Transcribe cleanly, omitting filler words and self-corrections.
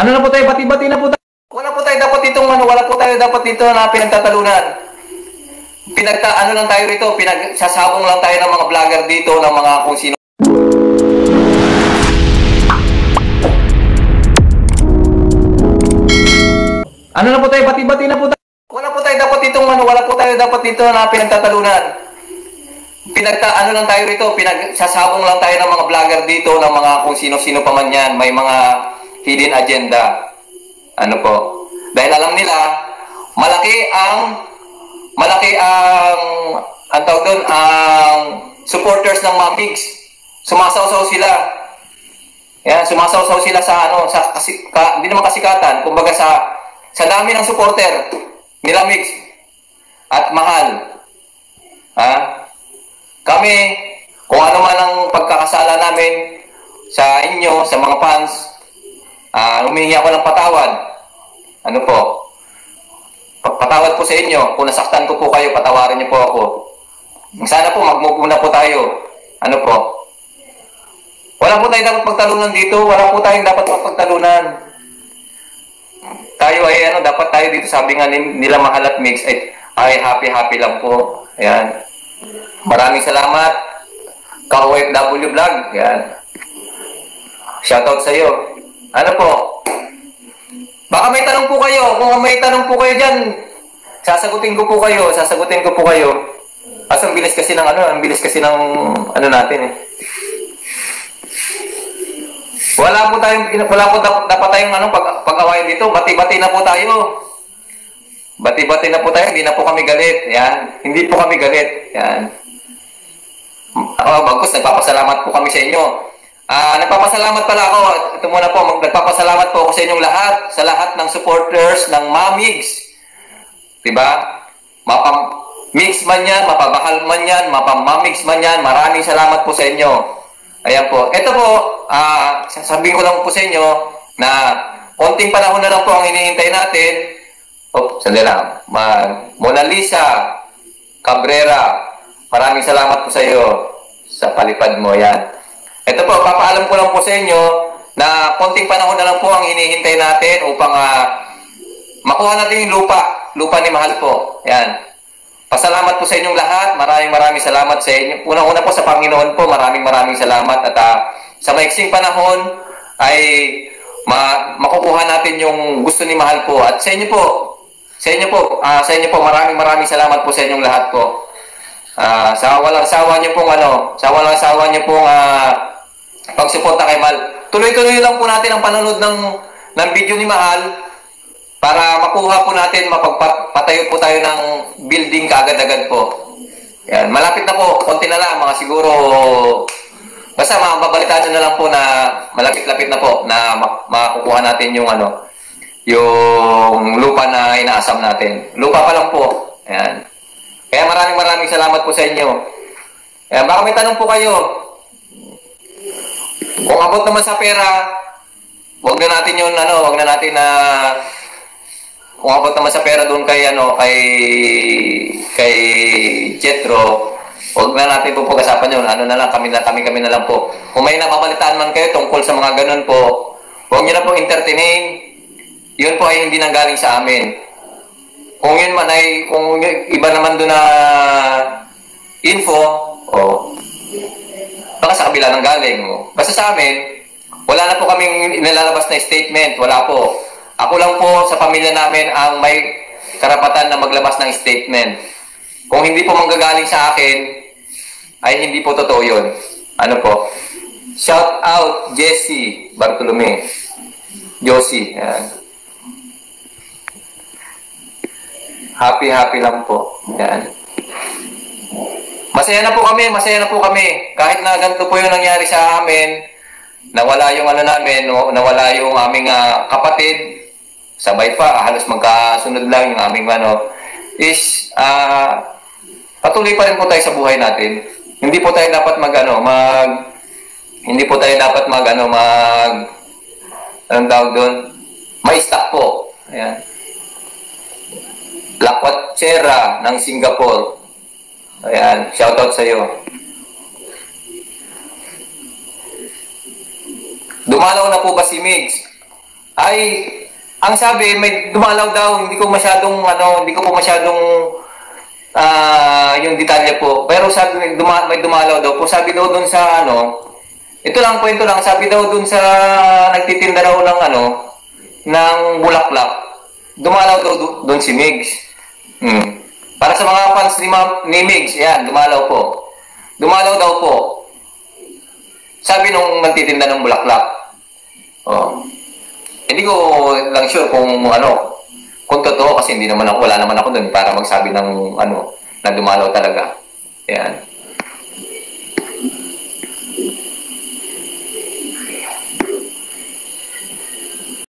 Ano na po tayo, bati-bati na po tayo. Wala po tayo dapat itong wala po tayo dapat dito na pinagtatalunan. Ano lang tayo rito, sasabong lang tayo ng mga vlogger dito, ng mga kung sino. Ano na po tayo, bati-bati na po tayo. Wala po tayo dapat itong wala po tayo dapat dito na pinagtatalunan. Ano lang tayo rito, sasabong lang tayo ng mga vlogger dito, ng mga kung sino-sino pa man yan, may mga hidden agenda. Ano po? Dahil alam nila, malaki ang tawag doon, ang supporters ng Mamigs. Sumasawsaw sila. Yan, sumasawsaw sila sa hindi naman kasikatan, kumbaga sa dami ng supporter nila Migs at mahal. Ha? Kami, kung ano man ang pagkakasala namin sa inyo, sa mga fans, humihingi ako ng patawad. Ano po? Patawad po sa inyo. Kung nasaktan ko po kayo, patawarin niyo po ako. Sana po, mag-move muna po tayo. Ano po? Wala po tayong dapat pagtalunan dito. Wala po tayong dapat pagtalunan. Tayo ay dapat tayo dito, sabi nga nila Mahal at Mix, ay happy lang po. Ayan. Maraming salamat. Ka-OFW Vlog. Ayan. Shoutout sa iyo. Ano po? Baka may tanong po kayo. Kung may tanong po kayo dyan, sasagutin ko po kayo. Ang bilis kasi ng natin eh. Wala po dapat tayong pag-awayan dito. Bati-bati na po tayo. Bati-bati na po tayo. Hindi na po kami galit. Yan. Hindi po kami galit. Yan. Bagus, nagpapasalamat po kami sa inyo. Nagpapasalamat pala ako. Ito muna po, nagpapasalamat po ako sa inyong lahat, sa lahat ng supporters ng Mamigs. Diba? Mapam-mix man yan, mapabakal man yan, mapam-mamigs man yan, maraming salamat po sa inyo. Ayan po. Ito po, sasabihin ko lang po sa inyo na konting panahon na lang po ang hinihintay natin. Sandali lang. Mona Lisa Cabrera, maraming salamat po sa iyo sa palipad mo. Yan. Ito po, papaalam ko lang po sa inyo na konting panahon na lang po ang hinihintay natin upang makuha natin yung lupa ni Mahal po. Yan. Pasalamat po sa inyong lahat. Maraming salamat sa inyo. Unang-una po sa Panginoon po, maraming salamat. At sa maiksing panahon ay makukuha natin yung gusto ni Mahal po. At sa inyo po, maraming salamat po sa inyong lahat po. Sa walang sawa niyo pong pagsuporta kay Mahal. Tuloy-tuloy lang po natin ang panonood ng video ni Mahal para makuha po natin, mapagpatayo po tayo ng building kaagad-agad po. Yan, malapit na po, konti na lang, mga siguro, basta mababalitaan nyo na lang po na malapit-lapit na po na makukuha natin yung yung lupa na inaasam natin. Lupa pa lang po. Yan. Kaya maraming salamat po sa inyo. Yan, baka may tanong po kayo. Kung abot naman sa pera, wag na natin kung abot naman sa pera doon kay Jetro, wag na natin po pag-asapan yun. Kami na lang po. Kung may napabalitaan man kayo tungkol sa mga ganun po, huwag nyo na po entertainin. Yun po ay hindi nanggaling sa amin. Kung yun man ay, kung iba naman doon na info, baka sa kabila nang galing. Basta sa amin, wala na po kaming nilalabas na statement. Wala po. Ako lang po sa pamilya namin ang may karapatan na maglabas ng statement. Kung hindi po manggagaling sa akin, ay hindi po totoo yun. Ano po? Shout out Jesse Bartolome. Josie. Yan. Happy lang po. Yan. Masaya na po kami. Kahit na ganito po yung nangyari sa amin, nawala yung nawala yung aming kapatid, sabay pa, halos magkasunod lang yung aming patuloy pa rin po tayo sa buhay natin. Hindi po tayo dapat anong tawag doon? Ma-stop po. Ayan. Lakwatsera ng Singapore. Ayan, shoutout sa iyo. Dumalaw na po ba si Migs? Ay, ang sabi, may dumalaw daw, hindi ko masyadong, ano, hindi ko po masyadong, yung detalye po. Pero sabi, may dumalaw daw po. Sabi daw dun sa, ano, ito lang, kwento lang, sabi daw dun sa, nagtitinda daw ng, ano, ng bulaklak. Dumalaw daw dun si Migs. Para sa mga fans ni Migs, yan, dumalaw po. Dumalaw daw po. Sabi nung nagtitinda ng bulaklak. Oh. Hindi ko lang sure kung ano, kung totoo kasi hindi naman ako, wala naman ako doon para magsabi ng ano, na dumalaw talaga. Yan.